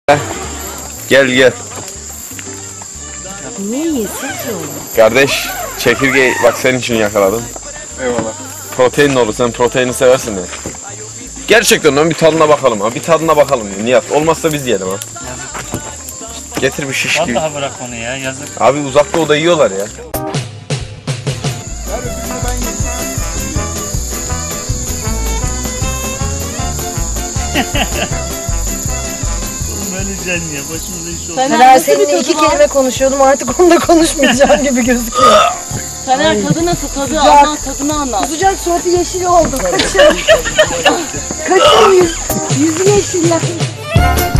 Gel gel. Niye yesin ki onu? Kardeş çekirgeyi bak senin için yakaladım. Eyvallah. Protein olur, sen proteini seversin ya. Gerçekten lan bir tadına bakalım ha. Bir tadına bakalım Nihat. Olmazsa biz yiyelim ha. Getir bir şiş gibi. Vallahi bırak onu ya, yazık. Abi uzak doğuda yiyorlar ya. Öleceksin ya, başımıza iş oldu. Taner seninle iki kelime konuşuyordum, artık onu da konuşmayacağım gibi gözüküyor. Taner tadı nasıl? Tadı Sıcak. anlat, tadını anlat. Sıcak suratı yeşil oldu. Kaçın. Kaçın yüzü yeşil ya.